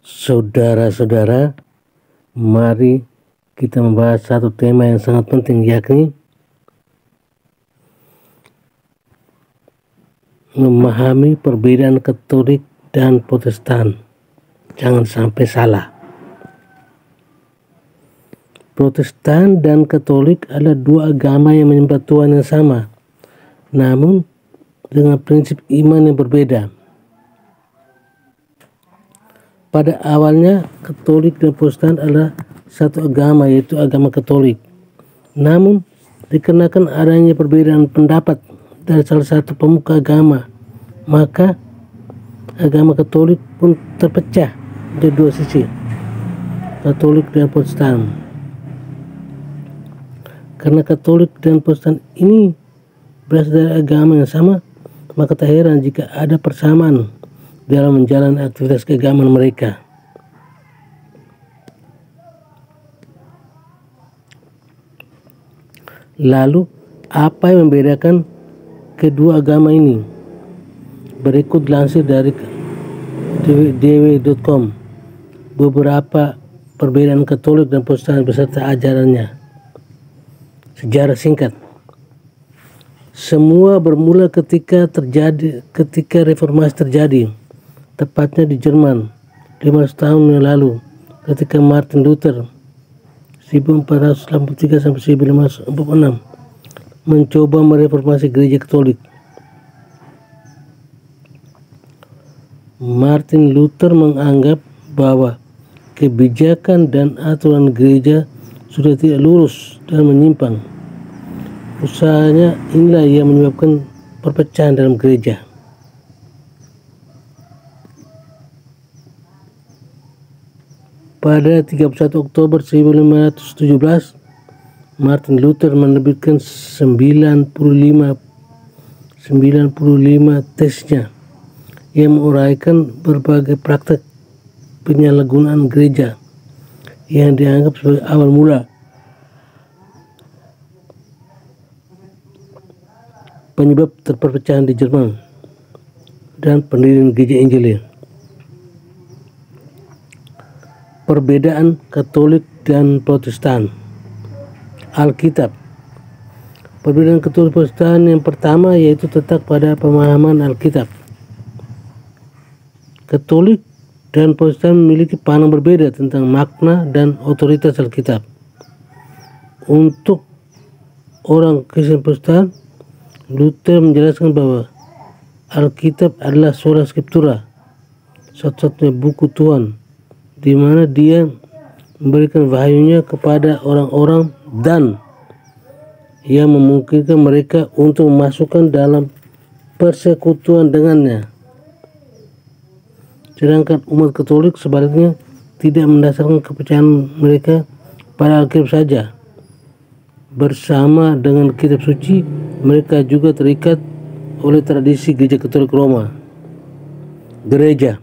Saudara-saudara, mari kita membahas satu tema yang sangat penting, yakni memahami perbedaan Katolik dan Protestan. Jangan sampai salah. Protestan dan Katolik adalah dua agama yang menyembah Tuhan yang sama, namun dengan prinsip iman yang berbeda. Pada awalnya, Katolik dan Protestan adalah satu agama, yaitu agama Katolik. Namun, dikarenakan adanya perbedaan pendapat dari salah satu pemuka agama, maka agama Katolik pun terpecah dari dua sisi, Katolik dan Protestan. Karena Katolik dan Protestan ini berasal dari agama yang sama, maka tak heran jika ada persamaan dalam menjalani aktivitas keagamaan mereka. Lalu, apa yang membedakan kedua agama ini? Berikut lansir dari dw.com beberapa perbedaan Katolik dan Protestan beserta ajarannya. Sejarah singkat. Semua bermula ketika reformasi terjadi, tepatnya di Jerman 500 tahun yang lalu, ketika Martin Luther 1483 sampai 1546 mencoba mereformasi gereja Katolik. Martin Luther menganggap bahwa kebijakan dan aturan gereja sudah tidak lurus dan menyimpang. Usahanya inilah yang menyebabkan perpecahan dalam gereja. Pada 31 Oktober 1517, Martin Luther menerbitkan 95 tesnya yang menguraikan berbagai praktek penyalahgunaan gereja yang dianggap sebagai awal mula penyebab perpecahan di Jerman dan pendirian gereja Injil. Perbedaan Katolik dan Protestan. Alkitab. Perbedaan Katolik Protestan yang pertama yaitu terletak pada pemahaman Alkitab. Katolik dan Protestan memiliki pandangan berbeda tentang makna dan otoritas Alkitab. Untuk orang Kristen Protestan, Luther menjelaskan bahwa Alkitab adalah sola scriptura, satu-satunya buku Tuhan, di mana Dia memberikan wahyunya kepada orang-orang dan yang memungkinkan mereka untuk memasukkan dalam persekutuan dengannya. Sedangkan umat Katolik sebaliknya tidak mendasarkan kepercayaan mereka pada Alkitab saja. Bersama dengan kitab suci, mereka juga terikat oleh tradisi gereja Katolik Roma. Gereja.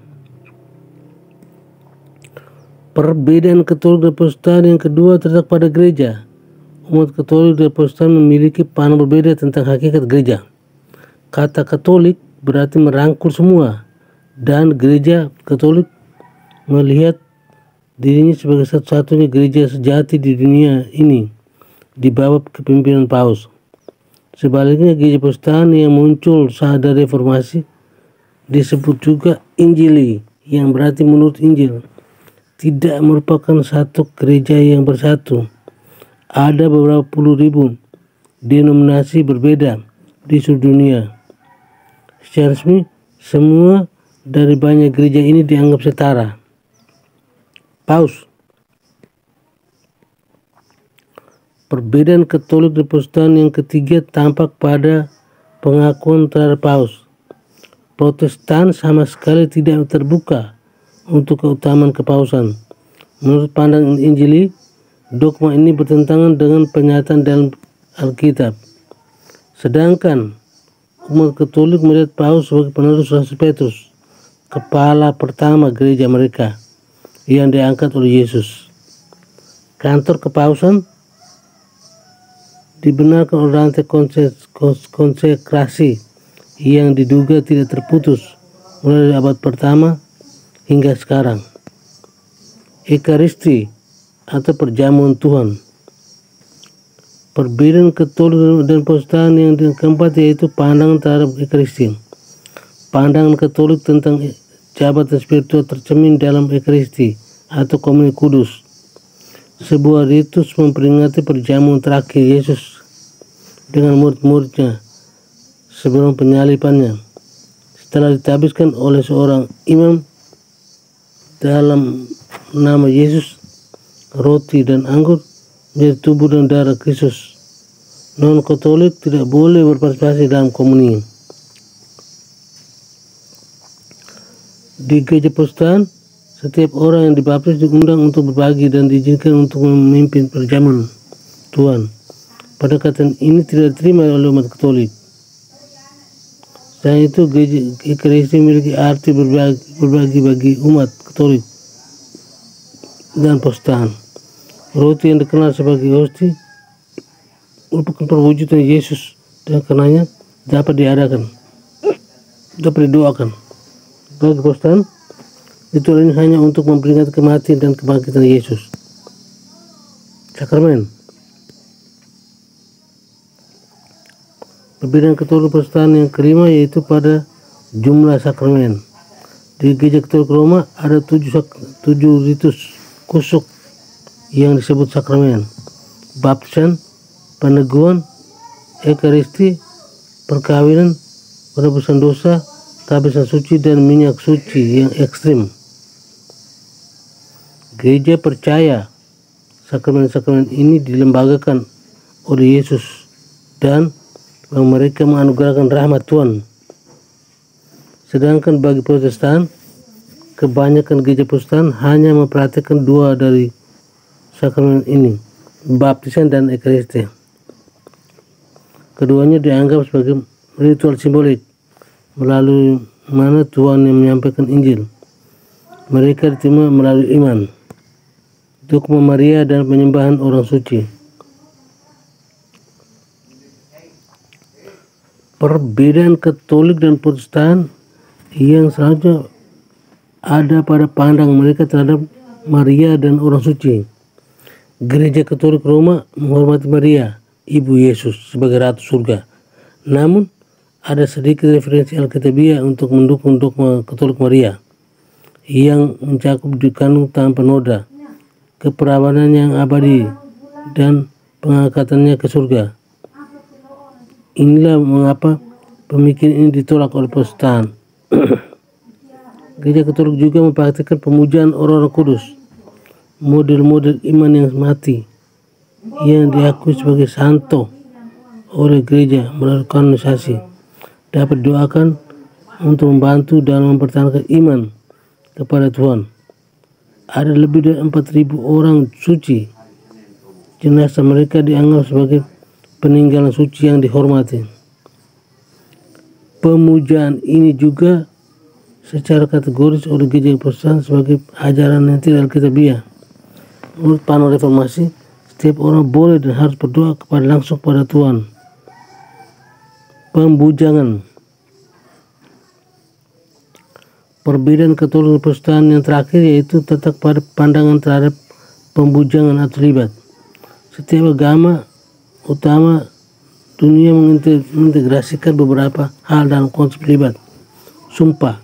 Perbedaan Katolik dan Protestan yang kedua terletak pada gereja. Umat Katolik dan Protestan memiliki pandangan berbeda tentang hakikat gereja. Kata Katolik berarti merangkul semua, dan gereja Katolik melihat dirinya sebagai satu-satunya gereja sejati di dunia ini di bawah kepemimpinan Paus. Sebaliknya, gereja Protestan yang muncul saat reformasi disebut juga Injili, yang berarti menurut Injil, tidak merupakan satu gereja yang bersatu. Ada beberapa puluh ribu denominasi berbeda di seluruh dunia. Secara resmi, semua dari banyak gereja ini dianggap setara. Paus. Perbedaan Katolik dan Protestan yang ketiga tampak pada pengakuan terhadap Paus. Protestan sama sekali tidak terbuka untuk keutamaan kepausan. Menurut pandangan Injili, dogma ini bertentangan dengan pernyataan dalam Alkitab. Sedangkan umat Katolik melihat Paus sebagai penerus Rasul Petrus, kepala pertama gereja mereka yang diangkat oleh Yesus. Kantor kepausan dibenarkan oleh rantai konsekrasi yang diduga tidak terputus mulai dari abad pertama hingga sekarang. Ekaristi atau perjamuan Tuhan. Perbedaan Katolik dan Protestan yang keempat yaitu pandangan terhadap Ekaristi. Pandangan Katolik tentang jabatan spiritual tercermin dalam Ekaristi atau Komunion Kudus, sebuah ritus memperingati perjamuan terakhir Yesus dengan murid-muridnya sebelum penyalibannya. Setelah ditabiskan oleh seorang imam dalam nama Yesus, roti dan anggur menjadi tubuh dan darah Kristus. Non-Katolik tidak boleh berpartisipasi dalam komunion. Di gereja Protestan, setiap orang yang dibaptis diundang untuk berbagi dan diizinkan untuk memimpin perjamuan Tuhan. Pendekatan ini tidak diterima oleh umat Katolik. Selain itu, gereja Ekaristi memiliki arti berbagi bagi umat Katolik dan Protestan. Roti yang dikenal sebagai hosti merupakan perwujudan Yesus dan karenanya dapat didoakan. Bagi Protestan, ritual ini hanya untuk memperingati kematian dan kebangkitan Yesus. Sakramen. Perbedaan Katolik Protestan yang kelima yaitu pada jumlah sakramen. Di gereja Katolik Roma ada 7 ritus kusuk yang disebut sakramen: baptisan, peneguhan, ekaristi, perkawinan, penebusan dosa, tabisan suci, dan minyak suci yang ekstrim. Gereja percaya sakramen-sakramen ini dilembagakan oleh Yesus dan mereka menganugerahkan rahmat Tuhan. Sedangkan bagi Protestan, kebanyakan gereja Protestan hanya memperhatikan 2 dari sakramen ini, baptisan dan ekaristi. Keduanya dianggap sebagai ritual simbolik melalui mana Tuhan yang menyampaikan Injil. Mereka diterima melalui iman, dogma Maria, dan penyembahan orang suci. Perbedaan Katolik dan Protestan yang selanjutnya ada pada pandangan mereka terhadap Maria dan orang suci. Gereja Katolik Roma menghormati Maria, Ibu Yesus, sebagai Ratu Surga. Namun, ada sedikit referensi Alkitabiah untuk mendukung dogma Katolik Maria yang mencakup dikandung tanpa noda, keperawanan yang abadi, dan pengangkatannya ke surga. Inilah mengapa pemikiran ini ditolak oleh Protestan. Gereja Katolik juga memperhatikan pemujaan orang-orang kudus, model-model iman yang mati yang diakui sebagai santo oleh gereja melalui kanonisasi dapat didoakan untuk membantu dalam mempertahankan iman kepada Tuhan. Ada lebih dari 4.000 orang suci. Jenazah mereka dianggap sebagai peninggalan suci yang dihormati. Pemujaan ini juga secara kategoris oleh gereja Protestan sebagai ajaran yang tidak alkitabiah. Menurut panel reformasi, setiap orang boleh dan harus berdoa langsung pada Tuhan. Pembujangan. Perbedaan Katolik dan Protestan yang terakhir yaitu terletak pada pandangan terhadap pembujangan atau libat. Setiap agama utama dunia mengintegrasikan beberapa hal dalam konsep libat. Sumpah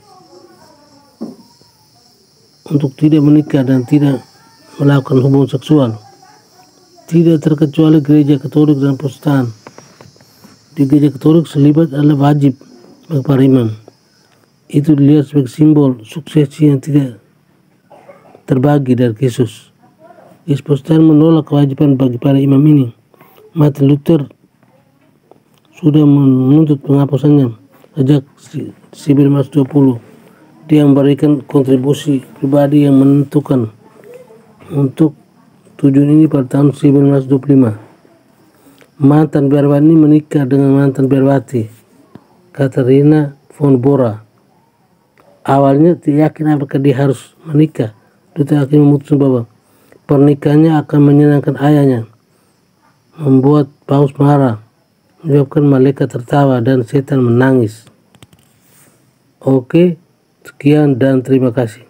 untuk tidak menikah dan tidak melakukan hubungan seksual, tidak terkecuali gereja Katolik dan Protestan. Di gereja Katolik, selibat adalah wajib bagi para imam. Itu dilihat sebagai simbol suksesi yang tidak terbagi dari Kristus. Gereja Protestan menolak kewajiban bagi para imam ini. Martin Luther sudah menuntut penghapusannya sejak 1920. Dia memberikan kontribusi pribadi yang menentukan untuk tujuan ini pada tahun 1925. Mantan biarwati ini menikah dengan mantan biarwati Katharina von Bora. Awalnya tidak yakin apakah dia harus menikah. Luther akhirnya memutuskan bahwa pernikahannya akan menyenangkan ayahnya, membuat Paus marah, menyebabkan malaikat tertawa dan setan menangis. Oke, sekian dan terima kasih.